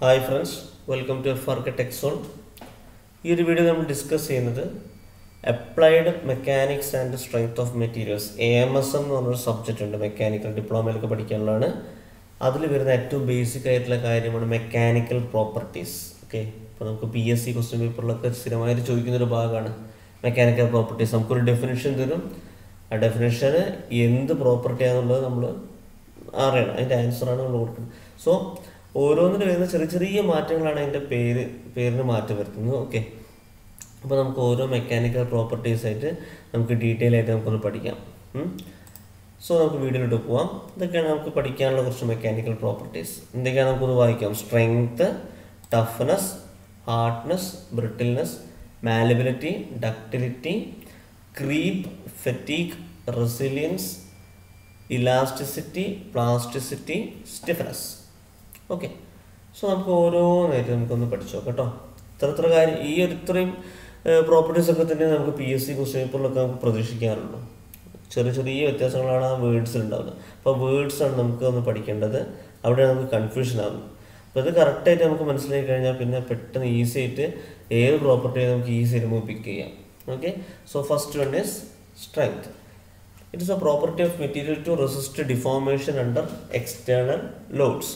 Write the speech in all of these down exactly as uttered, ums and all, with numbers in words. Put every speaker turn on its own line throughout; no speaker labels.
Hi friends, welcome to F R K Tech Zone. In this video, we will discuss Applied Mechanics and Strength of Materials. A M S M is a subject in Mechanical Diploma. That is the basic mechanical properties. Okay, so P S C question paper mechanical properties. We have a definition. A definition is the property the answer. So, ഓരോന്നിനും വരുന്ന ചെറിയ ചെറിയ മാറ്റങ്ങളാണ് അതിൻ്റെ പേര് പേരിന് മാറ്റം വരുത്തുന്നത്. ഓക്കെ, അപ്പോൾ നമുക്ക് ഓരോ മെക്കാനിക്കൽ പ്രോപ്പർട്ടീസ് ആയിട്ട് നമുക്ക് ഡീറ്റെയിൽ ആയിട്ട് നമുക്കൊന്ന് പഠിക്കാം. സോ നമുക്ക് വീഡിയോയിലോട്ട് പോവാം. ഇതൊക്കെയാണ് നമുക്ക് പഠിക്കാനുള്ള കുറച്ച് മെക്കാനിക്കൽ പ്രോപ്പർട്ടീസ്. എന്തൊക്കെയാണ് നമുക്കൊന്ന് വായിക്കാം? Strength, toughness, hardness, brittleness, malleability, ductility, creep, fatigue, resilience, elasticity, plasticity, stiffness. Okay, so നമുക്ക് ഓരോന്നായിട്ട് നമുക്കൊന്ന് പഠിച്ചു നോക്കാം കേട്ടോ. ഇത്ര ഇത്ര കാര്യം ഈ ഒരു ഇത്രയും പ്രോപ്പർട്ടീസ് ഒക്കെ തന്നെ നമുക്ക് പി എസ് സി ക്വസ്റ്റ്യൻ പേപ്പറിലൊക്കെ നമുക്ക് പ്രതീക്ഷിക്കാറുള്ളൂ. ചെറിയ ചെറിയ വ്യത്യാസങ്ങളാണ് ആ വേർഡ്സിൽ ഉണ്ടാകുന്നത്. അപ്പോൾ വേർഡ്സാണ് നമുക്ക് ഒന്ന് പഠിക്കേണ്ടത്. അവിടെയാണ് നമുക്ക് കൺഫ്യൂഷൻ ആകുന്നത്. അപ്പോൾ ഇത് കറക്റ്റായിട്ട് നമുക്ക് മനസ്സിലാക്കി കഴിഞ്ഞാൽ പിന്നെ പെട്ടെന്ന് ഈസി ആയിട്ട് ഏത് പ്രോപ്പർട്ടിയും നമുക്ക് ഈസി ആയിട്ട് നമുക്ക് പിക്ക് ചെയ്യാം. Okay, so first one is strength. It is a property of material to resist deformation under external loads.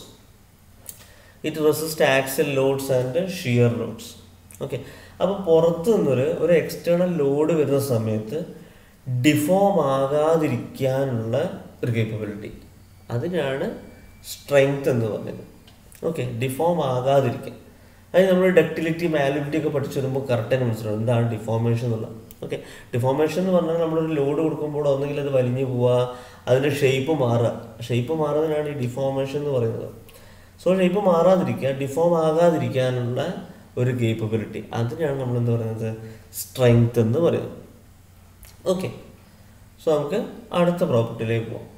It resist axial loads and shear loads. Okay, അപ്പോൾ പുറത്തു നിന്നൊരു ഒരു എക്സ്റ്റേണൽ ലോഡ് വരുന്ന സമയത്ത് ഡിഫോം ആകാതിരിക്കാനുള്ള ഒരു കേപ്പബിലിറ്റി, അതിനാണ് സ്ട്രെങ്ത് എന്ന് പറയുന്നത്. ഓക്കെ, ഡിഫോം ആകാതിരിക്കാൻ. അത് നമ്മൾ ഡക്റ്റിലിറ്റി, മാലബിലിറ്റി ഒക്കെ പഠിച്ചു വരുമ്പോൾ കറക്റ്റായിട്ട് മനസ്സിലാവും എന്താണ് ഡിഫോർമേഷൻ എന്നുള്ളത്. ഓക്കെ, ഡിഫോർമേഷൻ എന്ന് പറഞ്ഞാൽ നമ്മളൊരു ലോഡ് കൊടുക്കുമ്പോൾ ഒന്നെങ്കിൽ അത് വലിഞ്ഞു പോവുക, അതിൻ്റെ ഷേപ്പ് മാറുക. ഷേപ്പ് മാറുന്നതിനാണ് ഈ ഡിഫോർമേഷൻ എന്ന് പറയുന്നത്. സോ ഷേപ്പ് മാറാതിരിക്കുക, ഡിഫോം ആകാതിരിക്കാനുള്ള ഒരു കേപ്പബിലിറ്റി, അതിനാണ് നമ്മൾ എന്ത് പറയുന്നത്? സ്ട്രെങ്ത് എന്ന് പറയുന്നത്. ഓക്കെ, സോ നമുക്ക് അടുത്ത പ്രോപ്പർട്ടിയിലേക്ക് പോകാം.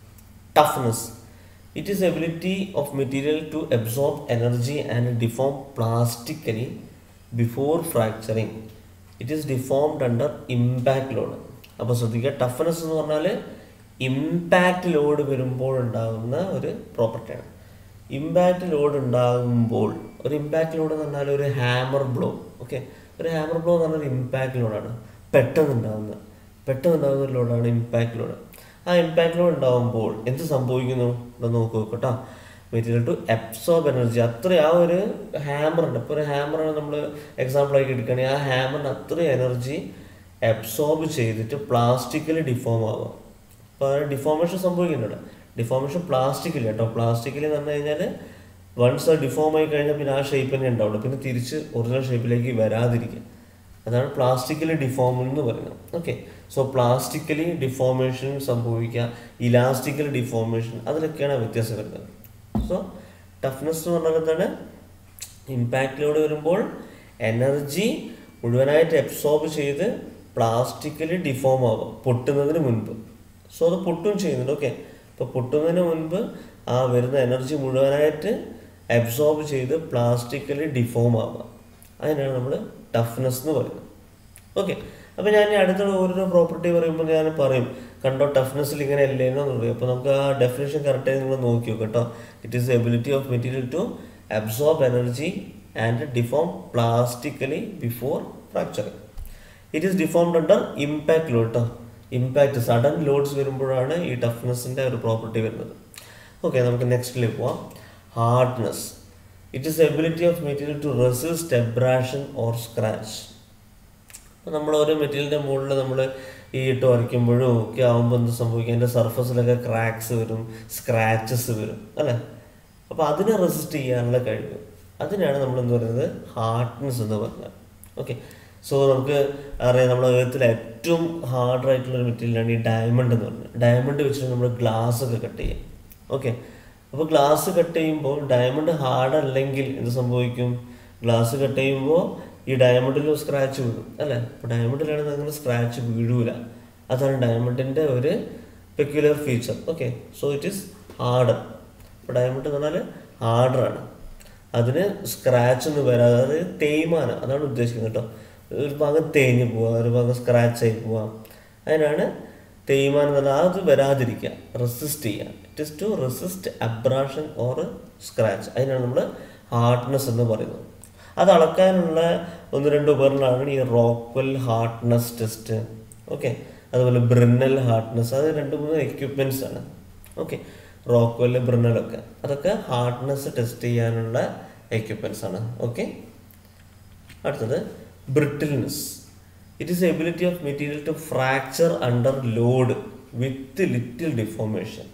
Toughness. It is ability of material to absorb energy and deform plastically before fracturing. It is deformed under impact load. അപ്പോൾ ശ്രദ്ധിക്കുക, ടഫ്നെസ് എന്ന് പറഞ്ഞാൽ ഇമ്പാക്റ്റ് ലോഡ് വരുമ്പോൾ ഉണ്ടാകുന്ന ഒരു പ്രോപ്പർട്ടിയാണ്. ഇമ്പാക്റ്റ് ലോഡ് ഉണ്ടാകുമ്പോൾ, ഒരു ഇമ്പാക്റ്റ് ലോഡ് എന്ന് പറഞ്ഞാൽ ഒരു ഹാമർ ബ്ലോ. ഓക്കെ, ഒരു ഹാമർ ബ്ലോ എന്ന് പറഞ്ഞാൽ ഒരു ഇമ്പാക്റ്റ് ലോഡാണ്. പെട്ടെന്ന് ഉണ്ടാകുന്ന പെട്ടെന്ന് ഉണ്ടാകുന്ന ഒരു ലോഡാണ് ഇമ്പാക്റ്റ് ലോഡ്. ആ ഇമ്പാക്റ്റ് ലോഡ് ഉണ്ടാകുമ്പോൾ എന്ത് സംഭവിക്കുന്നു എന്ന് നോക്കി നോക്കട്ടോ. Material to absorb energy. അത്ര ആ ഒരു ഹാമറുണ്ട്. ഇപ്പോൾ ഒരു ഹാമറാണ് നമ്മൾ എക്സാമ്പിളാക്കി എടുക്കുകയാണെങ്കിൽ ആ ഹാമറിന് അത്രയും എനർജി അബ്സോർബ് ചെയ്തിട്ട് പ്ലാസ്റ്റിക്കലി ഡിഫോം ആവുക. അപ്പോൾ ആ ഡിഫോർമേഷൻ സംഭവിക്കുന്നുണ്ട്. ഡിഫോർമേഷൻ പ്ലാസ്റ്റിക്കില്ല കേട്ടോ. പ്ലാസ്റ്റിക്കിൽ എന്ന് പറഞ്ഞു കഴിഞ്ഞാൽ വൺസ് അത് ഡിഫോം ആയി കഴിഞ്ഞാൽ പിന്നെ ആ ഷേപ്പ് തന്നെ ഉണ്ടാവുള്ളൂ, പിന്നെ തിരിച്ച് ഒറിജിനൽ ഷേപ്പിലേക്ക് വരാതിരിക്കുക. അതാണ് പ്ലാസ്റ്റിക്കലി ഡിഫോം എന്ന് പറയുന്നത്. ഓക്കെ, സോ പ്ലാസ്റ്റിക്കലി ഡിഫോർമേഷൻ സംഭവിക്കുക, ഇലാസ്റ്റിക്കലി ഡിഫോർമേഷൻ, അതിലൊക്കെയാണ് വ്യത്യാസം വരുന്നത്. സോ ടഫ്നെസ് എന്ന് പറഞ്ഞാൽ എന്താണ്? ഇമ്പാക്റ്റിലോട് വരുമ്പോൾ എനർജി മുഴുവനായിട്ട് അബ്സോർബ് ചെയ്ത് പ്ലാസ്റ്റിക്കലി ഡിഫോം ആവുക പൊട്ടുന്നതിന് മുൻപ്. സോ അത് പൊട്ടും ചെയ്യുന്നുണ്ട്. ഓക്കെ, ഇപ്പോൾ പൊട്ടുന്നതിന് മുൻപ് ആ വരുന്ന എനർജി മുഴുവനായിട്ട് അബ്സോർബ് ചെയ്ത് പ്ലാസ്റ്റിക്കലി ഡിഫോം ആവുക, അതിനാണ് നമ്മൾ ടഫ്നെസ് എന്ന് പറയുന്നത്. ഓക്കെ, അപ്പോൾ ഞാൻ അടുത്ത ഓരോരോ പ്രോപ്പർട്ടി പറയുമ്പോൾ ഞാൻ പറയും കണ്ടോ ടഫ്നെസ്സിൽ ഇങ്ങനെ അല്ലേന്നോ എന്ന് പറയും. അപ്പോൾ നമുക്ക് ആ ഡെഫിനേഷൻ കറക്റ്റായി നിങ്ങൾ നോക്കി നോക്കാം കേട്ടോ. It is ability of material to absorb energy and deform plastically before fracturing. It is deformed under impact load കേട്ടോ. ഇമ്പാക്റ്റ് സഡൻ ലോഡ്സ് വരുമ്പോഴാണ് ഈ ടഫ്നെസ്സിൻ്റെ ഒരു പ്രോപ്പർട്ടി വരുന്നത്. ഓക്കെ, നമുക്ക് നെക്സ്റ്റിലേക്ക് പോവാം. Hardness. It is ability of material to resist abrasion or scratch. അപ്പോൾ നമ്മൾ ഓരോ മെറ്റീരിയലിൻ്റെ മുകളിൽ നമ്മൾ ഈ ഇട്ട് വരയ്ക്കുമ്പോഴും ഒക്കെ ആകുമ്പോൾ എന്ത് സംഭവിക്കും? അതിൻ്റെ സർഫസിലൊക്കെ ക്രാക്സ് വരും, സ്ക്രാച്ചസ് വരും അല്ലേ. അപ്പോൾ അതിനെ റെസിസ്റ്റ് ചെയ്യാനുള്ള കഴിവ്, അതിനാണ് നമ്മൾ എന്ത് പറയുന്നത്? ഹാർഡ്നെസ് എന്ന് പറഞ്ഞാൽ. ഓക്കെ, സോ നമുക്ക് അറിയാം നമ്മുടെ ഏർത്തിൽ ഏറ്റവും ഹാർഡായിട്ടുള്ളൊരു മെറ്റീരിയലാണ് ഈ ഡയമണ്ട് എന്ന് പറഞ്ഞത്. ഡയമണ്ട് വെച്ചിട്ട് നമ്മൾ ഗ്ലാസ് ഒക്കെ കട്ട് ചെയ്യാം. ഓക്കെ, അപ്പോൾ ഗ്ലാസ് കട്ട് ചെയ്യുമ്പോൾ ഡയമണ്ട് ഹാർഡ് അല്ലെങ്കിൽ എന്ത് സംഭവിക്കും? ഗ്ലാസ് കട്ട് ചെയ്യുമ്പോൾ ഈ ഡയമണ്ടിലും സ്ക്രാച്ച് വീഴും അല്ലേ. അപ്പോൾ ഡയമണ്ടിലാണെങ്കിൽ അങ്ങനെ സ്ക്രാച്ച് വീഴൂല. അതാണ് ഡയമണ്ടിൻ്റെ ഒരു peculiar feature. Okay, so it is harder. അപ്പോൾ ഡയമണ്ട് എന്ന് പറഞ്ഞാൽ ഹാർഡറാണ്, അതിന് സ്ക്രാച്ച് ഒന്നും വരാതെ, അതായത് തേയ്മാനം, അതാണ് ഉദ്ദേശിക്കുന്നത് കേട്ടോ. ഒരു ഭാഗം തേഞ്ഞ് പോവുക, ഒരു ഭാഗം സ്ക്രാച്ചായി പോവുക, അതിനാണ് തേയ്മാനം എന്ന് പറഞ്ഞാൽ. അത് വരാതിരിക്കുക, റെസിസ്റ്റ് ചെയ്യുക. It is to resist abrasion or scratch, അതിനാണ് നമ്മൾ ഹാർഡ്നെസ് എന്ന് പറയുന്നത്. അത് അളക്കാനുള്ള ഒന്ന് രണ്ട് ഉപകരണമാണ് ഈ റോക്ക്വെൽ ഹാർഡ്നെസ് ടെസ്റ്റ്, ഓക്കെ, അതുപോലെ ബ്രിന്നൽ ഹാർഡ്നെസ്. അത് രണ്ട് മൂന്ന് എക്യുപ്മെൻറ്റ്സ് ആണ്, ഓക്കെ. റോക്ക്വെൽ, ബ്രിന്നലൊക്കെ അതൊക്കെ ഹാർഡ്നെസ് ടെസ്റ്റ് ചെയ്യാനുള്ള എക്യുപ്മെൻറ്റ്സ് ആണ്, ഓക്കെ. അടുത്തത് brittleness. It is ability of material to fracture under load with little deformation,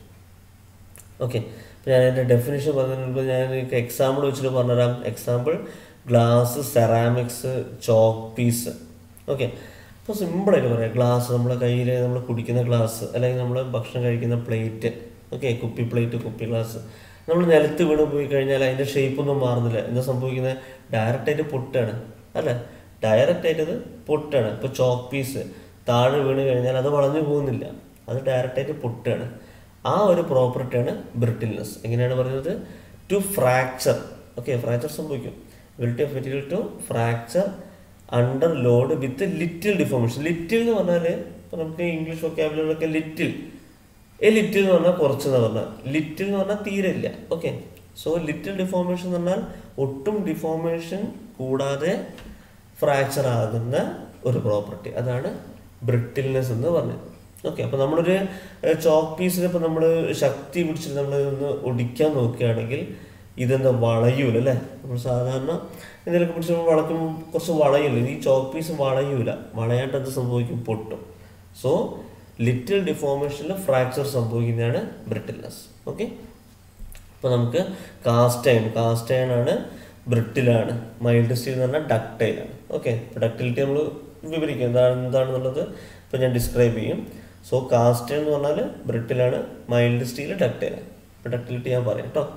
okay. അപ്പോൾ ഞാൻ എൻ്റെ ഡെഫിനേഷൻ പറഞ്ഞതിന് ഞാൻ നിങ്ങൾക്ക് എക്സാമ്പിൾ വെച്ചിട്ട് പറഞ്ഞുതരാം. Example glass, ceramics, chalk piece, okay. അപ്പോൾ സിമ്പിളായിട്ട് പറയാം. ഗ്ലാസ്, നമ്മളെ കയ്യിൽ നമ്മൾ കുടിക്കുന്ന ഗ്ലാസ്, അല്ലെങ്കിൽ നമ്മൾ ഭക്ഷണം കഴിക്കുന്ന പ്ലേറ്റ്, ഓക്കെ, കുപ്പി പ്ലേറ്റ്, കുപ്പി ഗ്ലാസ്, നമ്മൾ നിലത്ത് വീണ് പോയി കഴിഞ്ഞാൽ അതിൻ്റെ ഷേപ്പൊന്നും മാറുന്നില്ല. എന്താ സംഭവിക്കുന്നത്? ഡയറക്റ്റായിട്ട് പൊട്ടാണ്, അല്ലേ? ഡയറക്റ്റായിട്ട് അത് പൊട്ടാണ്. ഇപ്പോൾ ചോക്ക് പീസ് താഴെ വീണ് കഴിഞ്ഞാൽ അത് വളഞ്ഞു പോകുന്നില്ല, അത് ഡയറക്റ്റായിട്ട് പൊട്ടാണ്. ആ ഒരു പ്രോപ്പർട്ടിയാണ് ബ്രിട്ടിൽനെസ്. എങ്ങനെയാണ് പറയുന്നത്? ടു ഫ്രാക്ചർ, ഓക്കെ, ഫ്രാക്ചർ സംഭവിക്കും. Ability of material to fracture under load with little deformation. Little എന്ന് പറഞ്ഞാൽ ഇപ്പോൾ നമുക്ക് ഇംഗ്ലീഷ് വൊക്കാബുലറിലൊക്കെ ലിറ്റിൽ, എ ലിറ്റിൽ എന്ന് പറഞ്ഞാൽ കുറച്ച് എന്ന് പറഞ്ഞാൽ, ലിറ്റിൽ എന്ന് പറഞ്ഞാൽ തീരെ ഇല്ല, ഓക്കെ. സോ ലിറ്റിൽ ഡിഫോർമേഷൻ എന്ന് പറഞ്ഞാൽ ഒട്ടും ഡിഫോർമേഷൻ കൂടാതെ ഫ്രാക്ചർ ആകുന്ന ഒരു പ്രോപ്പർട്ടി, അതാണ് ബ്രിട്ടിൽനെസ് എന്ന് പറഞ്ഞത്, ഓക്കെ. അപ്പോൾ നമ്മളൊരു ചോക്ക് പീസിന് ഇപ്പോൾ നമ്മൾ ശക്തി പിടിച്ചിട്ട് നമ്മൾ ഒന്ന് ഒടിക്കാൻ നോക്കുകയാണെങ്കിൽ ഇതെന്താ വളയൂല, അല്ലേ? നമ്മൾ സാധാരണ എന്തെങ്കിലുമൊക്കെ പിടിച്ച് നമ്മൾ വളയ്ക്കുമ്പോൾ കുറച്ച് വളയില്ല. ഈ ചോക്ക് പീസ് വളയൂല, വളയാണ്ട് എന്ത് സംഭവിക്കും? പൊട്ടും. സോ ലിറ്റിൽ ഡിഫോർമേഷനിൽ ഫ്രാക്ചർ സംഭവിക്കുന്നതാണ് ബ്രിട്ടിൽനെസ്, ഓക്കെ. അപ്പോൾ നമുക്ക് കാസ്റ്റ് അയൺ, കാസ്റ്റ് അയൺ ആണ് ബ്രിട്ടിലാണ്. മൈൽഡ് സ്റ്റീൽ എന്ന് പറഞ്ഞാൽ ഡക്റ്റൈലാണ്, ഓക്കെ. ഡക്റ്റിലിറ്റി നമ്മൾ വിവരിക്കും എന്താണ് എന്താണെന്നുള്ളത് ഇപ്പോൾ ഞാൻ ഡിസ്ക്രൈബ് ചെയ്യും. സോ കാസ്റ്റ് അയൺ എന്ന് പറഞ്ഞാൽ ബ്രിട്ടിലാണ്, മൈൽഡ് സ്റ്റീൽ ഡക്റ്റൈലാണ്. ഇപ്പോൾ ഡക്റ്റിലിറ്റി ഞാൻ പറയാം കേട്ടോ.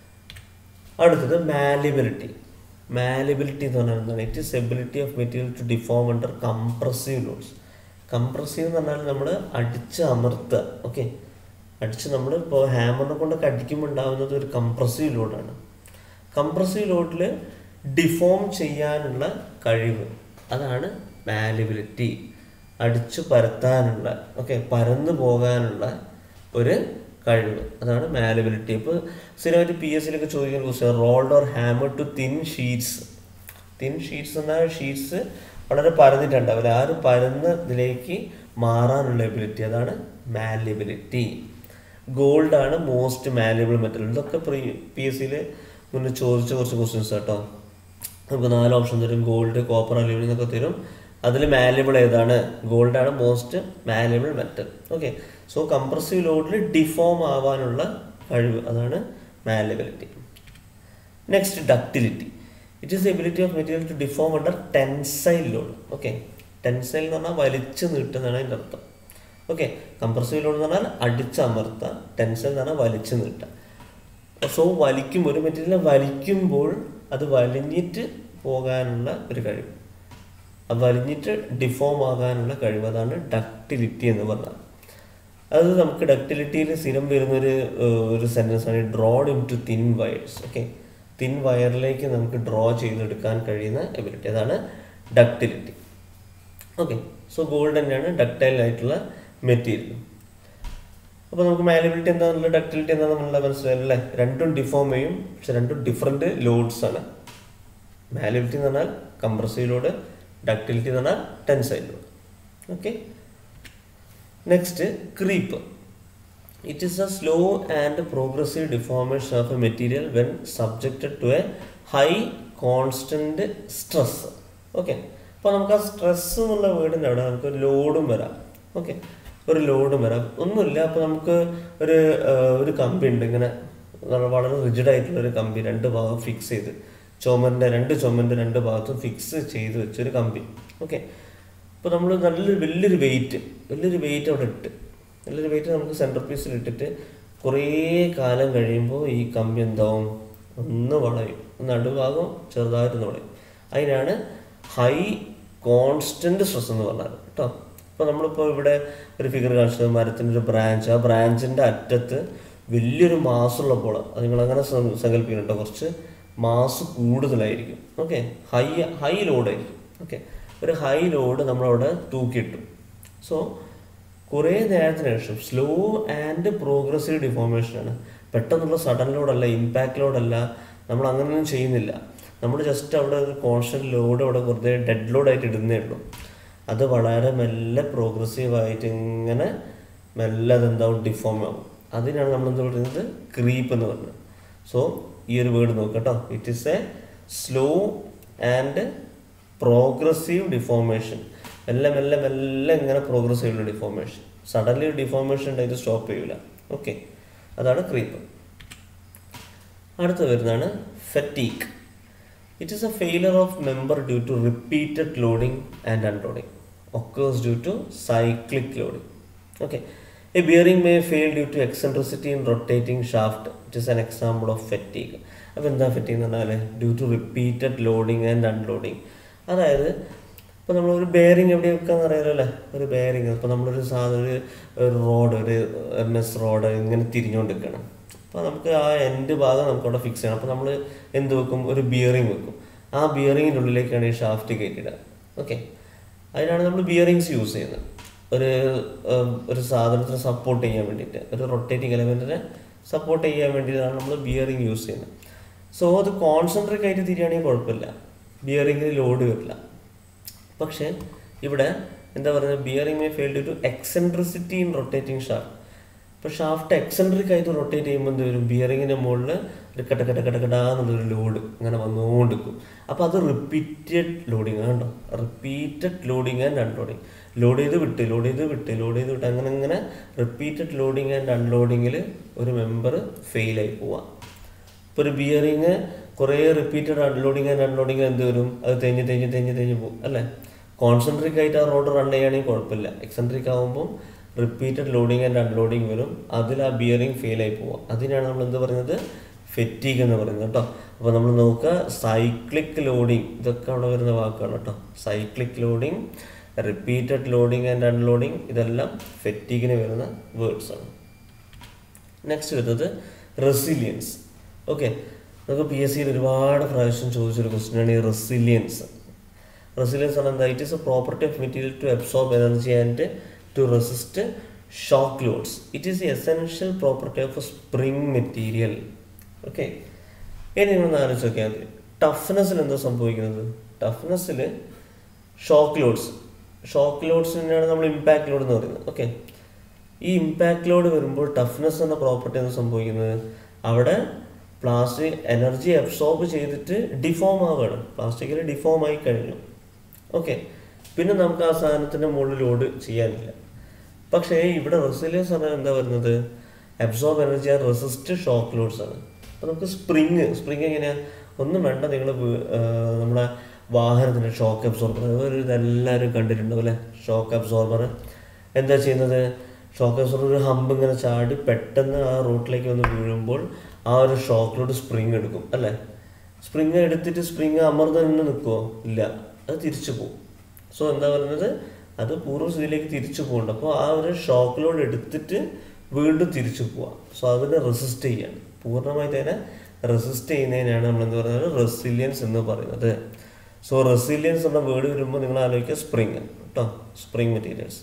അടുത്തത് മാലിബിലിറ്റി. മാലിബിലിറ്റി എന്ന് പറഞ്ഞാൽ എന്താണ്? It is ability of material to deform under compressive loads. Compressive എന്ന് പറഞ്ഞാൽ നമ്മൾ അടിച്ച് അമർത്തുക, ഓക്കെ. അടിച്ച് നമ്മൾ ഇപ്പോൾ ഹാമറിനെ കൊണ്ടൊക്കെ അടിക്കുമ്പോൾ ഉണ്ടാകുന്നത് ഒരു കംപ്രസീവ് ലോഡാണ്. കംപ്രസീവ് ലോഡിൽ ഡിഫോം ചെയ്യാനുള്ള കഴിവ്, അതാണ് മാലിബിലിറ്റി. അടിച്ചു പരത്താനുള്ള, ഓക്കെ, പരന്നു പോകാനുള്ള ഒരു കഴിവ്, അതാണ് മാലിബിലിറ്റി. ഇപ്പോൾ സ്ഥിരമായിട്ട് പി എസ് സിയിലൊക്കെ ചോദിക്കുന്ന question, rolled or hammer to thin sheets. Thin sheets എന്നാൽ ഷീറ്റ്സ് വളരെ പരന്നിട്ടുണ്ടാവില്ല, ആ ഒരു പരന്ന ഇതിലേക്ക് മാറാനുള്ള എബിലിറ്റി, അതാണ് മാലിബിലിറ്റി. ഗോൾഡാണ് മോസ്റ്റ് മാലിബിൾ മെറ്റൽ. ഇതൊക്കെ പ്രീ പി എസ് സിയിൽ മുന്നേ ചോദിച്ച കുറച്ച് ക്വസ്റ്റ്യൻസ് കേട്ടോ. നമുക്ക് നാല് ഓപ്ഷൻ തരും, ഗോൾഡ്, കോപ്പർ, അലൂമിനിയം എന്നൊക്കെ തരും. അതിൽ മാലിബിൾ ഏതാണ്? ഗോൾഡാണ് most malleable metal, okay. So compressive ലോഡിൽ ഡിഫോം ആവാനുള്ള കഴിവ്, അതാണ് malleability. Next ductility. It is ability of material to deform under tensile load, okay. Tensile എന്ന് പറഞ്ഞാൽ വലിച്ചു നീട്ടുന്നതാണ് അതിൻ്റെ അർത്ഥം, ഓക്കെ. കംപ്രസീവ് ലോഡ് എന്ന് പറഞ്ഞാൽ അടിച്ചമർത്തുക, ടെൻസൈൽ എന്ന് പറഞ്ഞാൽ വലിച്ചു നീട്ടുക. സോ വലിക്കും, ഒരു മെറ്റീരിയൽ വലിക്കുമ്പോൾ അത് വലിഞ്ഞിട്ട് പോകാനുള്ള ഒരു കഴിവ്, അത് വലിഞ്ഞിട്ട് ഡിഫോം ആകാനുള്ള കഴിവ്, അതാണ് ഡക്റ്റിലിറ്റി എന്ന് പറഞ്ഞാൽ. അത് നമുക്ക് ഡക്റ്റിലിറ്റിയിൽ സ്ഥിരം വരുന്നൊരു ഒരു സെൻറ്റൻസ് ആണ്, drawn into thin wires, okay. Thin വയറിലേക്ക് നമുക്ക് ഡ്രോ ചെയ്തെടുക്കാൻ കഴിയുന്ന എബിലിറ്റി, അതാണ് ഡക്റ്റിലിറ്റി, ഓക്കെ. സോ ഗോൾഡ് തന്നെയാണ് ഡക്റ്റൈൽ ആയിട്ടുള്ള മെറ്റീരിയൽ. അപ്പോൾ നമുക്ക് മാലിബിലിറ്റി എന്താണെന്നുള്ള ഡക്റ്റിലിറ്റി എന്താണെന്നുള്ള മനസ്സിലായല്ലേ? രണ്ടും ഡിഫോം ചെയ്യും, പക്ഷെ രണ്ടും ഡിഫറെൻറ്റ് ലോഡ്സ് ആണ്. മാലിബിലിറ്റി എന്ന് പറഞ്ഞാൽ കംപ്രസീവ് ലോഡ്, ഡക്റ്റിലിറ്റി എന്ന് പറഞ്ഞാൽ tensile load, okay. Next creep. It is a slow and progressive deformation of a material when subjected to a high constant stress, okay. അപ്പോൾ നമുക്ക് ആ സ്ട്രെസ് എന്നുള്ള വേർഡിൻ്റെ അവിടെ നമുക്ക് ലോഡും വരാം, ഓക്കെ. ഒരു ലോഡും വരാം, ഒന്നുമില്ല. അപ്പോൾ നമുക്ക് ഒരു ഒരു കമ്പി ഉണ്ട്, ഇങ്ങനെ വളരെ റിജിഡായിട്ടുള്ളൊരു കമ്പി, രണ്ട് ഭാഗം ഫിക്സ് ചെയ്ത്, ചുമൻ്റെ രണ്ട് ചുമൻ്റെ രണ്ട് ഭാഗത്തും ഫിക്സ് ചെയ്ത് വെച്ചൊരു കമ്പി, ഓക്കെ. അപ്പോൾ നമ്മൾ നല്ലൊരു വലിയൊരു വെയിറ്റ് വലിയൊരു വെയിറ്റ് അവിടെ ഇട്ട് വലിയൊരു വെയിറ്റ് നമുക്ക് സെൻറ്റർ പീസിൽ ഇട്ടിട്ട് കുറേ കാലം കഴിയുമ്പോൾ ഈ കമ്പി എന്താവും? ഒന്ന് വളയും, നടുഭാഗം ചെറുതായിട്ട് വളയും. അതിനാണ് ഹൈ കോൺസ്റ്റൻറ്റ് സ്ട്രെസ് എന്ന് പറഞ്ഞാൽ കേട്ടോ. ഇപ്പോൾ നമ്മളിപ്പോൾ ഇവിടെ ഒരു ഫിഗർ കാണിച്ചത് മരത്തിൻ്റെ ഒരു ബ്രാഞ്ച്, ആ ബ്രാഞ്ചിൻ്റെ അറ്റത്ത് വലിയൊരു മാസുള്ളപ്പോൾ അത് നിങ്ങളങ്ങനെ സങ്കല്പിക്കുന്നുണ്ടോ? കുറച്ച് മാസ് കൂടുതലായിരിക്കും, ഓക്കെ. ഹൈ ഹൈ ലോഡായിരിക്കും, ഓക്കെ. ഒരു ഹൈ ലോഡ് നമ്മളവിടെ തൂക്കിയിട്ടു. സോ കുറേ നേരത്തിന് ശേഷം സ്ലോ ആൻഡ് പ്രോഗ്രസീവ് ഡിഫോർമേഷനാണ്, പെട്ടെന്നുള്ള സഡൻ ലോഡല്ല, ഇമ്പാക്ട് ലോഡല്ല, നമ്മൾ അങ്ങനെയൊന്നും ചെയ്യുന്നില്ല. നമ്മൾ ജസ്റ്റ് അവിടെ ഒരു കോൺസ്റ്റൻറ്റ് ലോഡ് അവിടെ വെറുതെ ഡെഡ് ലോഡായിട്ട് ഇടുന്നേ ഉള്ളൂ. അത് വളരെ മെല്ലെ പ്രോഗ്രസീവായിട്ട് ഇങ്ങനെ മെല്ലെ അതെന്താവും ഡിഫോം ആവും. അതിനാണ് നമ്മളെന്ത് പറയുന്നത് ക്രീപ്പ് എന്ന് പറയുന്നത്. സോ ഈ ഒരു വേർഡ് നോക്കുക കേട്ടോ. It is a slow and progressive deformation. മെല്ലെ മെല്ലെ മെല്ലെ ഇങ്ങനെ പ്രോഗ്രസീവ് ഡിഫോർമേഷൻ. സഡൻലി ഡിഫോർമേഷൻ ഉണ്ടായിട്ട് സ്റ്റോപ്പ് ചെയ്യില്ല. ഓക്കെ, അതാണ് ക്രീപ്പ്. അടുത്ത് വരുന്നതാണ് fatigue. It is a failure of member due to repeated loading and unloading occurs due to cyclic loading. Okay, a bearing may fail due to eccentricity in rotating shaft. It is an example of fatigue. അപ്പോൾ എന്താ fatigue എന്ന് പറഞ്ഞാൽ due to repeated loading and unloading. അതായത് ഇപ്പോൾ നമ്മളൊരു bearing എവിടെ വെക്കാന്ന് അറിയാലോ അല്ലേ. ഒരു ബെയറിങ് ഇപ്പോൾ നമ്മളൊരു സാധനം ഒരു റോഡ് ഒരു എം എസ് റോഡ് ഇങ്ങനെ തിരിഞ്ഞുകൊണ്ടിരിക്കണം. അപ്പോൾ നമുക്ക് ആ എൻഡ് ഭാഗം നമുക്ക് അവിടെ ഫിക്സ് ചെയ്യണം. അപ്പോൾ നമ്മൾ എന്ത് വെക്കും, ഒരു ബിയറിങ് വെക്കും. ആ ബിയറിങ്ങിൻ്റെ ഉള്ളിലേക്കാണ് ഈ ഷാഫ്റ്റ് കയറ്റിയിടുക. ഓക്കെ, അതിനാണ് നമ്മൾ ബിയറിങ്സ് യൂസ് ചെയ്യുന്നത്. ഒരു ഒരു സാധനത്തിനെ സപ്പോർട്ട് ചെയ്യാൻ വേണ്ടിയിട്ട്, ഒരു റൊട്ടേറ്റിംഗ് എലമെൻറ്റിനെ സപ്പോർട്ട് ചെയ്യാൻ വേണ്ടിയിട്ടാണ് നമ്മൾ ബിയറിങ് യൂസ് ചെയ്യുന്നത്. സോ അത് കോൺസെൻട്രേറ്റ് ആയിട്ട് തിരിയാണെങ്കിൽ കുഴപ്പമില്ല, ബിയറിങ്ങിൽ ലോഡ് വരില്ല. പക്ഷേ ഇവിടെ എന്താ പറയുന്നത്, bearing may fail due to eccentricity in rotating shaft. ഇപ്പോൾ ഷാഫ്റ്റ് എക്സെൻട്രിക് ആയിട്ട് റൊട്ടേറ്റ് ചെയ്യുമ്പോൾ എന്ത് വരും, ബിയറിങ്ങിൻ്റെ മുകളിൽ ഒരു കട്ട കട്ട കട്ട കടാന്നുള്ളൊരു ലോഡ് ഇങ്ങനെ വന്നുകൊണ്ടിരിക്കും. അപ്പോൾ അത് റിപ്പീറ്റഡ് ലോഡിങ് ആണ് കേട്ടോ. Repeated loading and unloading. Load ചെയ്ത് വിട്ട് ലോഡ് ചെയ്ത് വിട്ട് ലോഡ് ചെയ്ത് വിട്ട് അങ്ങനെ അങ്ങനെ റിപ്പീറ്റഡ് ലോഡിങ് ആൻഡ് അൺലോഡിങ്ങിൽ ഒരു മെമ്പർ ഫെയിലായി പോവാം. ഇപ്പോൾ ഒരു ബിയറിങ് കുറേ റിപ്പീറ്റഡ് അൺലോഡിങ് ആൻഡ് അൺലോഡിങ് എന്ത് വരും, അത് തെഞ്ഞ് തെഞ്ഞ് തെഞ്ഞ് തെഞ്ഞ് പോകും അല്ലേ. കോൺസെൻട്രിക് ആയിട്ട് ആ റോഡ് റൺ ചെയ്യുകയാണെങ്കിൽ കുഴപ്പമില്ല. എക്സെൻട്രിക് ആകുമ്പോൾ റിപ്പീറ്റഡ് ലോഡിങ് ആൻഡ് അൺലോഡിങ് വരും, അതിൽ ആ ബിയറിങ് ഫെയിലായി പോവുക. അതിനാണ് നമ്മൾ എന്ത് പറയുന്നത്, ഫെറ്റീഗ് എന്ന് പറയുന്നത് കേട്ടോ. അപ്പോൾ നമ്മൾ നോക്കുക, സൈക്ലിക് ലോഡിങ്, ഇതൊക്കെ അവിടെ വരുന്ന വാക്കാണ് കേട്ടോ. Cyclic loading, repeated loading and unloading, ഇതെല്ലാം ഫെറ്റീഗിന് വരുന്ന വേർഡ്സ് ആണ്. നെക്സ്റ്റ് വരുന്നത് റെസിലിയൻസ്. ഓക്കെ, നമുക്ക് പി എസ് സിയിൽ ഒരുപാട് പ്രാവശ്യം ചോദിച്ചൊരു ക്വസ്റ്റ്യനാണ് ഈ റെസിലിയൻസ്. റെസിലിയൻസ് ആണ് എന്താ, it is a property of material to absorb energy and to resist shock loads. It is the essential property of a spring material. Okay, ഇനി നിങ്ങളൊന്ന് ആലോചിച്ച് നോക്കിയാൽ മതി, ടഫ്നെസ്സിൽ എന്താ സംഭവിക്കുന്നത്, ടഫ്നെസ്സിൽ ഷോക്ക് ലോഡ്സ്, ഷോക്ക് ലോഡ്സിനാണ് നമ്മൾ ഇമ്പാക്ട് ലോഡ് എന്ന് പറയുന്നത്. ഓക്കെ, ഈ ഇമ്പാക്ട് ലോഡ് വരുമ്പോൾ ടഫ്നെസ് എന്ന പ്രോപ്പർട്ടി എന്താ സംഭവിക്കുന്നത്, അവിടെ പ്ലാസ്റ്റിക് എനർജി അബ്സോർബ് ചെയ്തിട്ട് ഡിഫോം ആവുകയാണ്, പ്ലാസ്റ്റിക്കിൽ ഡിഫോം ആയി കഴിഞ്ഞു. ഓക്കെ, പിന്നെ നമുക്ക് ആ സാധനത്തിൻ്റെ മുകളിൽ ലോഡ് ചെയ്യാനില്ല. പക്ഷേ ഇവിടെ റെസിലിയൻസ് പറഞ്ഞാൽ എന്താ വരുന്നത്, absorb energy and resist shock loads ആണ്. അപ്പോൾ നമുക്ക് സ്പ്രിങ് സ്പ്രിങ് എങ്ങനെയാണ്, ഒന്നും വേണ്ട, നിങ്ങൾ നമ്മളെ വാഹനത്തിൻ്റെ ഷോക്ക് അബ്സോർബർ, ഒരു ഇതെല്ലാവരും കണ്ടിട്ടുണ്ടാവും അല്ലേ. ഷോക്ക് അബ്സോർബർ എന്താ ചെയ്യുന്നത്, ഷോക്ക് അബ്സോർബർ ഒരു ഹമ്പ് ഇങ്ങനെ ചാടി പെട്ടെന്ന് ആ റൂട്ടിലേക്ക് വന്ന് വീഴുമ്പോൾ ആ ഒരു ഷോക്ക് ലോഡ് സ്പ്രിങ് എടുക്കും അല്ലേ. സ്പ്രിങ് എടുത്തിട്ട് സ്പ്രിങ് അമർന്ന് തന്നെ നിൽക്കുമോ, ഇല്ല, അത് തിരിച്ചു പോകും. സോ എന്താ പറയുന്നത്, അത് പൂർവ്വസ്ഥിതിയിലേക്ക് തിരിച്ചു പോകുന്നുണ്ട്. അപ്പോൾ ആ ഒരു ഷോക്ക് ലോഡ് എടുത്തിട്ട് വീണ്ടും തിരിച്ചു പോവാം. സോ അതിനെ റെസിസ്റ്റ് ചെയ്യാണ്, പൂർണ്ണമായിട്ട് അതിനെ റെസിസ്റ്റ് ചെയ്യുന്നതിനാണ് നമ്മൾ എന്ത് പറയുന്നത്, റെസിലിയൻസ് എന്ന് പറയുന്നത്. സോ റെസിലിയൻസ് എന്ന വേർഡ് വരുമ്പോൾ നിങ്ങൾ ആലോചിക്കുക സ്പ്രിങ് കേട്ടോ, സ്പ്രിങ് മെറ്റീരിയൽസ്.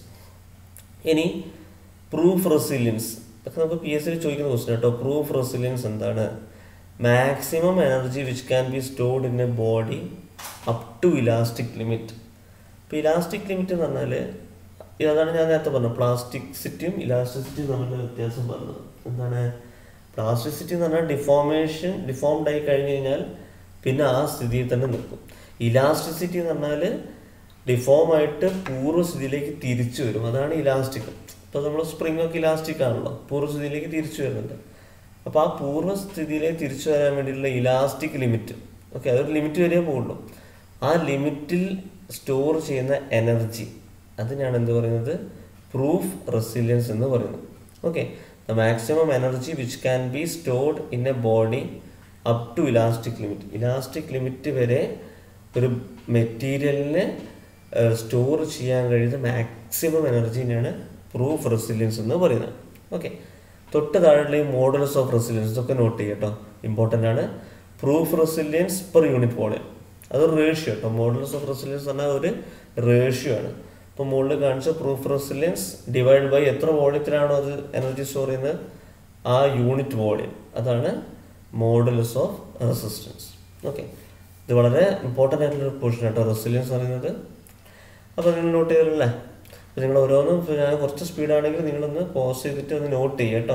ഇനി പ്രൂഫ് റെസിലിയൻസ്, ഇതൊക്കെ നമുക്ക് പി എസ് സിയിൽ ചോദിക്കുന്ന ക്വസ്റ്റ്യൻ കേട്ടോ. പ്രൂഫ് റെസിലിയൻസ് എന്താണ്, maximum energy which can be stored in a body up to elastic limit. ഇപ്പോൾ ഇലാസ്റ്റിക് ലിമിറ്റ് എന്ന് പറഞ്ഞാൽ അതാണ് ഞാൻ നേരത്തെ പറഞ്ഞത്, പ്ലാസ്റ്റിക്സിറ്റിയും ഇലാസ്റ്റിസിറ്റിയും തമ്മിലുള്ള വ്യത്യാസം പറഞ്ഞത്. എന്താണ് പ്ലാസ്റ്റിസിറ്റി എന്ന് പറഞ്ഞാൽ, ഡിഫോമേഷൻ ഡിഫോംഡ് ആയി കഴിഞ്ഞ് കഴിഞ്ഞാൽ പിന്നെ ആ സ്ഥിതിയിൽ തന്നെ നിൽക്കും. ഇലാസ്റ്റിസിറ്റി എന്ന് പറഞ്ഞാൽ ഡിഫോം ആയിട്ട് പൂർവ്വസ്ഥിതിയിലേക്ക് തിരിച്ചു വരും, അതാണ് ഇലാസ്റ്റിക്. ഇപ്പോൾ നമ്മൾ സ്പ്രിംഗ് ഒക്കെ ഇലാസ്റ്റിക് ആണല്ലോ, പൂർവ്വസ്ഥിതിയിലേക്ക് തിരിച്ചു വരുന്നുണ്ട്. അപ്പോൾ ആ പൂർവ്വസ്ഥിതിയിലേക്ക് തിരിച്ചു വരാൻ വേണ്ടിയിട്ടുള്ള ഇലാസ്റ്റിക് ലിമിറ്റ്, ഓക്കെ, അതൊരു ലിമിറ്റ് വരെ പോകുള്ളൂ. ആ ലിമിറ്റിൽ സ്റ്റോർ ചെയ്യുന്ന എനർജി, അതിനാണ് എന്ത് പറയുന്നത്, പ്രൂഫ് റെസിലിയൻസ് എന്ന് പറയുന്നത്. Okay, the maximum energy which can be stored in a body up to elastic limit. Elastic limit വരെ ഒരു മെറ്റീരിയലിനെ സ്റ്റോർ ചെയ്യാൻ കഴിയുന്ന മാക്സിമം എനർജീനെയാണ് പ്രൂഫ് റെസിലിയൻസ് എന്ന് പറയുന്നത്. ഓക്കെ, തൊട്ട് താഴെയുള്ള ഈ മോഡൽസ് ഓഫ് റെസിലിയൻസ് ഇതൊക്കെ നോട്ട് ചെയ്യുക കേട്ടോ, ഇമ്പോർട്ടൻ്റ് ആണ്. Proof resilience per unit volume, അതൊരു റേഷ്യോ കേട്ടോ. മോഡൽസ് ഓഫ് റെസിലിയൻസ് പറഞ്ഞാൽ ഒരു റേഷ്യോ ആണ്. ഇപ്പോൾ മുകളിൽ കാണിച്ച പ്രൂഫ് റെസിലിയൻസ് ഡിവൈഡ് ബൈ എത്ര വോളിയത്തിലാണോ അത് എനർജി സ്റ്റോർ ചെയ്യുന്നത്, ആ യൂണിറ്റ് വോളിയം, അതാണ് മോഡുലസ് ഓഫ് റെസിസ്റ്റൻസ്. ഓക്കെ, ഇത് വളരെ ഇമ്പോർട്ടൻ്റ് ആയിട്ടുള്ളൊരു പോർഷൻ കേട്ടോ റെസിലിയൻസ് പറയുന്നത്. അപ്പോൾ നിങ്ങൾ നോട്ട് ചെയ്തില്ലേ? അപ്പോൾ നിങ്ങൾ ഓരോന്നും ഞാൻ കുറച്ച് സ്പീഡാണെങ്കിൽ നിങ്ങളൊന്ന് പോസ് ചെയ്തിട്ട് ഒന്ന് നോട്ട് ചെയ്യുക കേട്ടോ.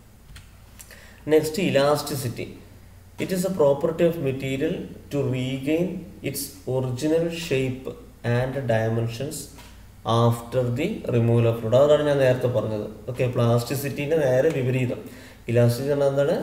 Next, elasticity. It is a property of material to regain its original shape and dimensions after the removal of load. അതാണ് ഞാൻ നേരത്തെ പറഞ്ഞത്. ഓക്കെ, പ്ലാസ്റ്റിസിറ്റീൻ്റെ നേരെ വിപരീതം. ഇലാസ്റ്റിസിറ്റി എന്നാൽ എന്താണ്?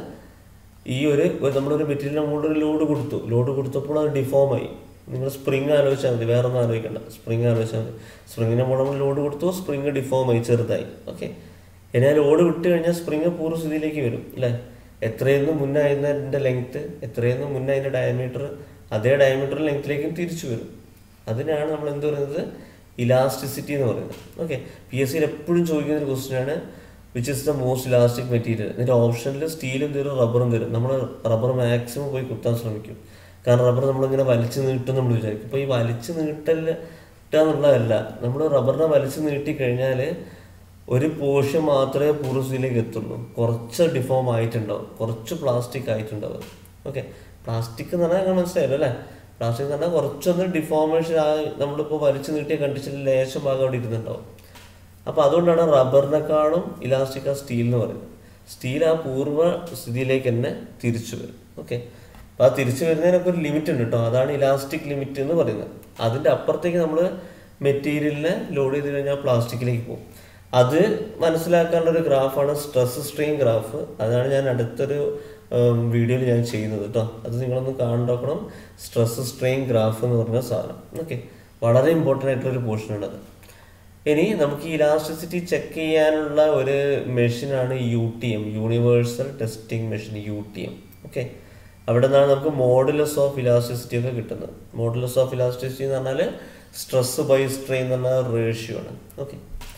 ഈ ഒരു നമ്മളൊരു മെറ്റീരിയൽ നമ്മളൊരു ലോഡ് കൊടുത്തു, ലോഡ് കൊടുത്തപ്പോൾ അത് ഡിഫോമായി. നിങ്ങൾ സ്പ്രിങ് ആലോചിച്ചാൽ മതി, വേറെ ഒന്നും ആലോചിക്കേണ്ട. സ്പ്രിങ് ആലോചിച്ചാൽ മതി. സ്പ്രിങ്ങിനെ നമ്മൾ നമ്മൾ ലോഡ് കൊടുത്തു, സ്പ്രിങ് ഡിഫോമായി, ചെറുതായി. ഓക്കെ, ഇനി ആ ലോഡ് വിട്ട് കഴിഞ്ഞാൽ സ്പ്രിങ് പൂർവ്വസ്ഥിതിയിലേക്ക് വരും അല്ലേ? എത്രയെന്നും മുന്നേ അതിൻ്റെ ലെങ്ത്ത്, എത്രയെന്നും മുന്നേ അതിൻ്റെ ഡയമീറ്റർ, അതേ ഡയമീറ്റർ ലെങ്ത്തിലേക്കും തിരിച്ചു വരും. അതിനാണ് നമ്മൾ എന്ത് പറയുന്നത്? ഇലാസ്റ്റിസിറ്റി എന്ന് പറയുന്നത്. ഓക്കെ, പി എസ് സിയിൽ എപ്പോഴും ചോദിക്കുന്ന ഒരു ക്വസ്റ്റ്യനാണ് which is the most elastic material. ഇതിൻ്റെ ഓപ്ഷനിൽ സ്റ്റീലും തരും, റബ്ബറും തരും. നമ്മൾ റബ്ബർ മാക്സിമം പോയി കുത്താൻ ശ്രമിക്കും. കാരണം റബ്ബർ നമ്മളിങ്ങനെ വലിച്ചു നീട്ടും നമ്മൾ വിചാരിക്കും. ഇപ്പോൾ ഈ വലിച്ചു നീട്ടലുള്ളതല്ല, നമ്മൾ റബ്ബറിനെ വലിച്ചു നീട്ടിക്കഴിഞ്ഞാൽ ഒരു പോർഷൻ മാത്രമേ പൂർവ്വസ്ഥിതിയിലേക്ക് എത്തുള്ളൂ. കുറച്ച് ഡിഫോം ആയിട്ടുണ്ടാവും, കുറച്ച് പ്ലാസ്റ്റിക് ആയിട്ടുണ്ടാവും. ഓക്കെ, പ്ലാസ്റ്റിക് എന്ന് പറഞ്ഞാൽ നിങ്ങൾ മനസ്സിലായല്ലോ അല്ലേ? പ്ലാസ്റ്റിക് എന്ന് പറഞ്ഞാൽ കുറച്ചൊന്ന് ഡിഫോമേഷൻ ആ നമ്മളിപ്പോൾ വലിച്ചു നീട്ടിയ കണ്ടീഷനിൽ ലേശം ഭാഗം അവിടെ ഇരുന്നുണ്ടാവും. അപ്പോൾ അതുകൊണ്ടാണ് റബ്ബറിനെക്കാളും ഇലാസ്റ്റിക് ആ സ്റ്റീൽ എന്ന് പറയുന്നത്. സ്റ്റീൽ ആ പൂർവ്വ സ്ഥിതിയിലേക്ക് തന്നെ തിരിച്ചു വരും. ഓക്കെ, അപ്പോൾ ആ തിരിച്ചു വരുന്നതിനൊക്കെ ഒരു ലിമിറ്റ് ഉണ്ട് കേട്ടോ. അതാണ് ഇലാസ്റ്റിക് ലിമിറ്റ് എന്ന് പറയുന്നത്. അതിൻ്റെ അപ്പുറത്തേക്ക് നമ്മൾ മെറ്റീരിയലിനെ ലോഡ് ചെയ്ത് കഴിഞ്ഞാൽ പ്ലാസ്റ്റിക്കിലേക്ക് പോകും. അത് മനസ്സിലാക്കാനുള്ള ഒരു ഗ്രാഫാണ് സ്ട്രെസ് സ്ട്രെയിൻ ഗ്രാഫ്. അതാണ് ഞാൻ അടുത്തൊരു വീഡിയോയിൽ ഞാൻ ചെയ്യുന്നത് കേട്ടോ. അത് നിങ്ങളൊന്ന് കാണണം. സ്ട്രെസ് സ്ട്രെയിൻ ഗ്രാഫ് എന്ന് പറഞ്ഞ സാധനം. ഓക്കെ, വളരെ ഇമ്പോർട്ടൻ്റ് ആയിട്ടുള്ളൊരു പോർഷനാണ് അത്. ഇനി നമുക്ക് ഈ ഇലാസ്റ്റിസിറ്റി ചെക്ക് ചെയ്യാനുള്ള ഒരു മെഷീനാണ് U T M, universal testing machine, U T M. Okay, അവിടെ നിന്നാണ് നമുക്ക് മോഡുലസ് ഓഫ് ഇലാസ്റ്റിസിറ്റി ഒക്കെ കിട്ടുന്നത്. മോഡുലസ് ഓഫ് ഇലാസ്റ്റിസിറ്റി എന്ന് പറഞ്ഞാൽ സ്ട്രെസ് ബൈ സ്ട്രെയിൻ എന്ന് പറഞ്ഞ റേഷ്യോ ആണ്. ഓക്കെ,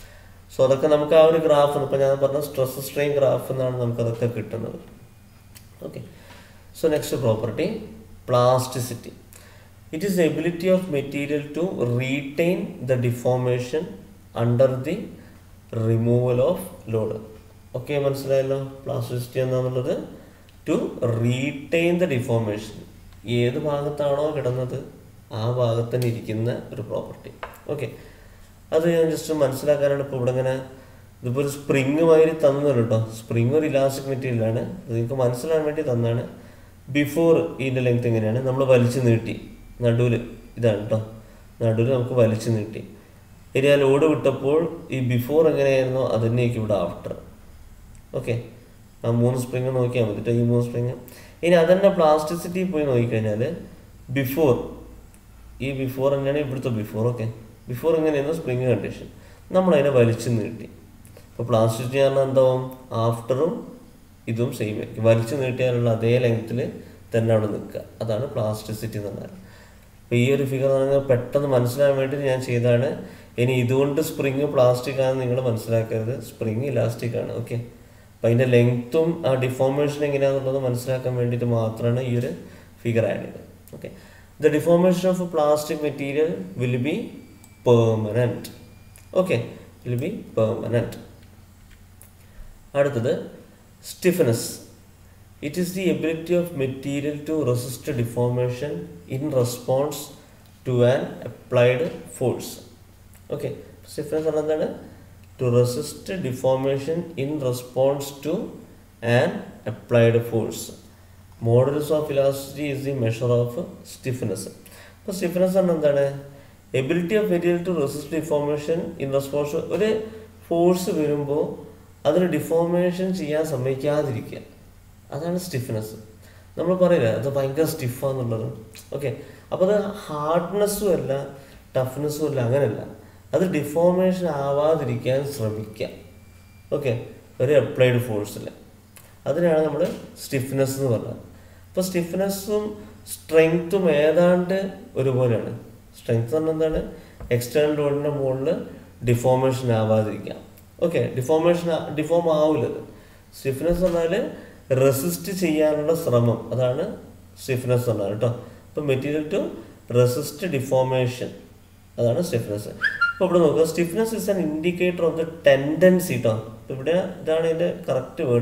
സോ അതൊക്കെ നമുക്ക് ആ ഒരു ഗ്രാഫ്, ഇപ്പോൾ ഞാൻ പറഞ്ഞ സ്ട്രെസ് സ്ട്രെയിൻ ഗ്രാഫ് എന്നാണ് നമുക്കതൊക്കെ കിട്ടുന്നത്. Okay, so next property, plasticity. It is the ability of material to retain the deformation under the removal of load. Okay, മനസ്സിലായല്ലോ പ്ലാസ്റ്റിസിറ്റി എന്താണെന്നുള്ളത്? To retain the deformation. ഏത് ഭാഗത്താണോ കിടന്നത് ആ ഭാഗത്ത് തന്നെ ഇരിക്കുന്ന ഒരു പ്രോപ്പർട്ടി. ഓക്കെ, അത് ഞാൻ ജസ്റ്റ് മനസ്സിലാക്കാനാണ് ഇപ്പോൾ ഇവിടെ ഇങ്ങനെ ഇതിപ്പോൾ ഒരു സ്പ്രിങ് മാതിരി തന്നത് കേട്ടോ. സ്പ്രിങ് ഒരു ഇലാസ്റ്റിക് മെറ്റീരിയലാണ്. അത് നിങ്ങൾക്ക് മനസ്സിലാകാൻ വേണ്ടി തന്നാണ്. ബിഫോർ ഇതിൻ്റെ ലെങ്ത് എങ്ങനെയാണ്? നമ്മൾ വലിച്ചു നീട്ടി, നടുവിൽ ഇതാണ് കേട്ടോ, നടുവിൽ നമുക്ക് വലിച്ചു നീട്ടി. ഇനി ആ ലോഡ് വിട്ടപ്പോൾ ഈ ബിഫോർ എങ്ങനെയായിരുന്നോ അത് തന്നെയായിരിക്കും ഇവിടെ ആഫ്റ്റർ. ഓക്കെ, ആ മൂന്ന് സ്പ്രിങ് നോക്കിയാൽ മതി കേട്ടോ, ഈ മൂന്ന് സ്പ്രിങ്. ഇനി അതന്നെ പ്ലാസ്റ്റിസിറ്റി പോയി നോക്കിക്കഴിഞ്ഞാൽ ബിഫോർ, ഈ ബിഫോർ തന്നെയാണ് ഇവിടുത്തെ ബിഫോർ. ഓക്കെ, ബിഫോർ എങ്ങനെയായിരുന്നു സ്പ്രിങ് കണ്ടീഷൻ, നമ്മളതിനെ വലിച്ചു നീട്ടി. ഇപ്പോൾ പ്ലാസ്റ്റിസിറ്റി പറഞ്ഞാൽ എന്താവും? ആഫ്റ്ററും ഇതും സെയിം ആയിരിക്കും. വലിച്ചു നീട്ടിയാലുള്ള അതേ ലെങ്ത്തിൽ തന്നെ അവിടെ നിൽക്കുക. അതാണ് പ്ലാസ്റ്റിസിറ്റി എന്ന് പറഞ്ഞാൽ. അപ്പോൾ ഈ ഒരു ഫിഗർ നിങ്ങൾ പെട്ടെന്ന് മനസ്സിലാകാൻ വേണ്ടി ഞാൻ ചെയ്തതാണ്. ഇനി ഇതുകൊണ്ട് സ്പ്രിങ് പ്ലാസ്റ്റിക് ആണെന്ന് നിങ്ങൾ മനസ്സിലാക്കരുത്, സ്പ്രിങ് ഇലാസ്റ്റിക് ആണ്. ഓക്കെ, അപ്പം അതിൻ്റെ ലെങ്ത്തും ആ ഡിഫോർമേഷൻ എങ്ങനെയാണെന്നുള്ളത് മനസ്സിലാക്കാൻ വേണ്ടിയിട്ട് മാത്രമാണ് ഈ ഒരു ഫിഗർ ആഡ് ചെയ്തത്. Okay, the deformation of plastic material will be permanent. Okay, will be permanent. അടുത്തത് stiffness. It is the ability of material to resist deformation in response to an applied force. Okay, stiffness പറഞ്ഞാൽ എന്താണ്? To resist deformation in response to an applied force. Modulus of elasticity is the measure of stiffness. അപ്പോൾ stiffness പറഞ്ഞാൽ എന്താണ്? Ability of material to resist deformation in response. ഒരു force വരുമ്പോൾ അതിന് deformation ചെയ്യാൻ സമ്മതിക്കാതിരിക്കുക, അതാണ് സ്റ്റിഫ്നെസ്. നമ്മൾ പറയില്ല അത് ഭയങ്കര സ്റ്റിഫാന്നുള്ളത്. ഓക്കെ, അപ്പോൾ അത് ഹാർഡ്നെസ്സും അല്ല ടഫ്നെസ്സും അല്ല, അങ്ങനെയല്ല. അത് ഡിഫോർമേഷൻ ആവാതിരിക്കാൻ ശ്രമിക്കുക. ഓക്കെ, ഒരു അപ്ലൈഡ് ഫോഴ്സിൽ, അതിനാണ് നമ്മൾ സ്റ്റിഫ്നെസ് എന്ന് പറഞ്ഞത്. അപ്പോൾ സ്റ്റിഫ്നെസ്സും സ്ട്രെങ്ത്തും ഏതാണ്ട് ഒരുപോലെയാണ്. സ്ട്രെങ്ത് പറഞ്ഞാൽ എന്താണ്? എക്സ്റ്റേണൽ ലോഡിൻ്റെ മുകളിൽ ഡിഫോർമേഷൻ ആവാതിരിക്കാം. ഓക്കെ, ഡിഫോർമേഷൻ ഡിഫോം ആവില്ലത്. സ്റ്റിഫ്നെസ് പറഞ്ഞാൽ റെസിസ്റ്റ് ചെയ്യാനുള്ള ശ്രമം, അതാണ് സ്റ്റിഫ്നെസ് പറഞ്ഞാൽ കേട്ടോ. ഇപ്പോൾ മെറ്റീരിയൽ ടു റെസിസ്റ്റ് ഡിഫോർമേഷൻ, അതാണ് സ്റ്റിഫ്നെസ്. ഇപ്പോൾ ഇവിടെ നോക്കുക, stiffness is an indicator of the tendency കേട്ടോ. ഇപ്പോൾ ഇവിടെ ഇതാണ് ഇതിൻ്റെ correct word.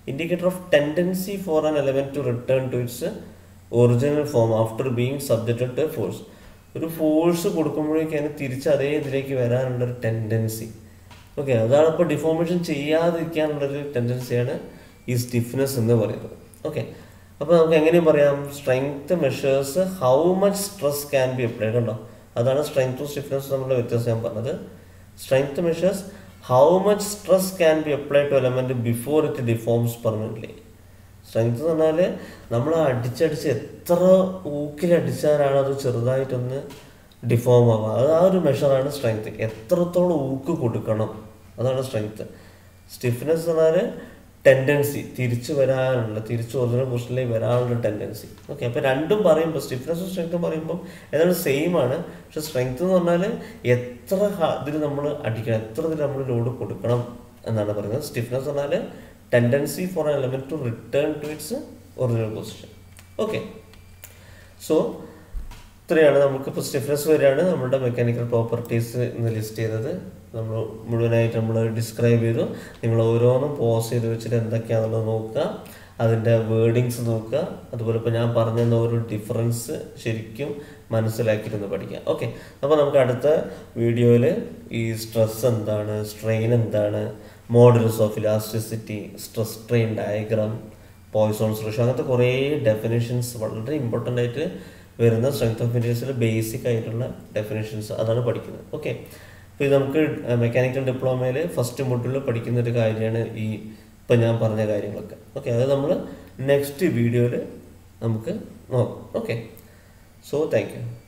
Indicator of tendency for an element to return to its original form after being subjected to force. ഒരു ഫോഴ്സ് കൊടുക്കുമ്പോഴേക്കും അതിന് തിരിച്ച് അതേ ഇതിലേക്ക് വരാനുള്ളൊരു ടെൻഡൻസി. ഓക്കെ, അതാണ് ഇപ്പോൾ ഡിഫോർമേഷൻ ചെയ്യാതിരിക്കാനുള്ളൊരു ടെൻഡൻസിയാണ് ഈ സ്റ്റിഫ്നെസ് എന്ന് പറയുന്നത്. ഓക്കെ, അപ്പോൾ നമുക്ക് എങ്ങനെയും പറയാം, strength measures how much stress can be applied. കണ്ടോ, അതാണ് സ്ട്രെങ്ത്തും സ്റ്റിഫ്നെസ് തമ്മിലുള്ള വ്യത്യാസം ഞാൻ പറഞ്ഞത്. Strength measures how much stress can be applied to element before it deforms permanently. Strength എന്ന് പറഞ്ഞാൽ നമ്മൾ അടിച്ചടിച്ച് എത്ര ഊക്കിലടിച്ചാലാണ് അത് ചെറുതായിട്ടൊന്ന് ഡിഫോം ആവുക. അത് ആ ഒരു മെഷറാണ് സ്ട്രെങ്ത്. എത്രത്തോളം ഊക്ക് കൊടുക്കണം, അതാണ് സ്ട്രെങ്ത്. സ്റ്റിഫ്നെസ് എന്ന് പറഞ്ഞാൽ ടെൻഡൻസി, തിരിച്ച് വരാനുള്ള, തിരിച്ച് ഒറിജിനൽ പൊസിഷനിലേക്ക് വരാനുള്ള ടെൻഡൻസി. ഓക്കെ, അപ്പോൾ രണ്ടും പറയുമ്പോൾ സ്റ്റിഫ്നെസ്സും സ്ട്രെങ്ത്തും പറയുമ്പോൾ ഏതാണ്ട് സെയിം ആണ്. പക്ഷെ സ്ട്രെങ്ത് എന്ന് പറഞ്ഞാൽ എത്ര ഇതിൽ നമ്മൾ അടിക്കണം, എത്ര ഇതിൽ നമ്മൾ ലോഡ് കൊടുക്കണം എന്നാണ് പറയുന്നത്. സ്റ്റിഫ്നെസ് എന്ന് പറഞ്ഞാൽ tendency for an element to return to its original position. Okay, so ഇത്രയാണ് നമുക്കിപ്പോൾ സ്റ്റിഫ്നെസ് വരെയാണ് നമ്മളുടെ മെക്കാനിക്കൽ പ്രോപ്പർട്ടീസ് ഇന്ന് ലിസ്റ്റ് ചെയ്തത്. നമ്മൾ മുഴുവനായിട്ട് നമ്മൾ ഡിസ്ക്രൈബ് ചെയ്തു. നിങ്ങൾ ഓരോന്നും പോസ് ചെയ്ത് വെച്ചിട്ട് എന്തൊക്കെയാണെന്നുള്ളത് നോക്കുക, അതിൻ്റെ വേർഡിങ്സ് നോക്കുക, അതുപോലെ ഇപ്പോൾ ഞാൻ പറഞ്ഞ ഓരോ ഡിഫറൻസ് ശരിക്കും മനസ്സിലാക്കിയിട്ടൊന്ന് പഠിക്കുക. ഓക്കെ, അപ്പോൾ നമുക്ക് അടുത്ത വീഡിയോയിൽ ഈ സ്ട്രെസ് എന്താണ്, സ്ട്രെയിൻ എന്താണ്, modulus of elasticity, stress strain diagram, Poisson's ratio, അങ്ങനത്തെ കുറേ ഡെഫിനേഷൻസ് വളരെ ഇമ്പോർട്ടൻ്റ് ആയിട്ട് വരുന്ന സ്ട്രെങ്ത് ഓഫ് മെറ്റീരിയൽസിൽ ബേസിക് ആയിട്ടുള്ള ഡെഫിനേഷൻസ് അതാണ് പഠിക്കുന്നത്. ഓക്കെ, അപ്പോൾ ഇത് നമുക്ക് മെക്കാനിക്കൽ ഡിപ്ലോമയിൽ ഫസ്റ്റ് മൊഡ്യൂളിൽ പഠിക്കുന്ന ഒരു കാര്യമാണ് ഈ ഇപ്പം ഞാൻ പറഞ്ഞ കാര്യങ്ങളൊക്കെ. ഓക്കെ, അത് നമ്മൾ നെക്സ്റ്റ് വീഡിയോയിൽ നമുക്ക് നോക്കാം. Okay, so thank U.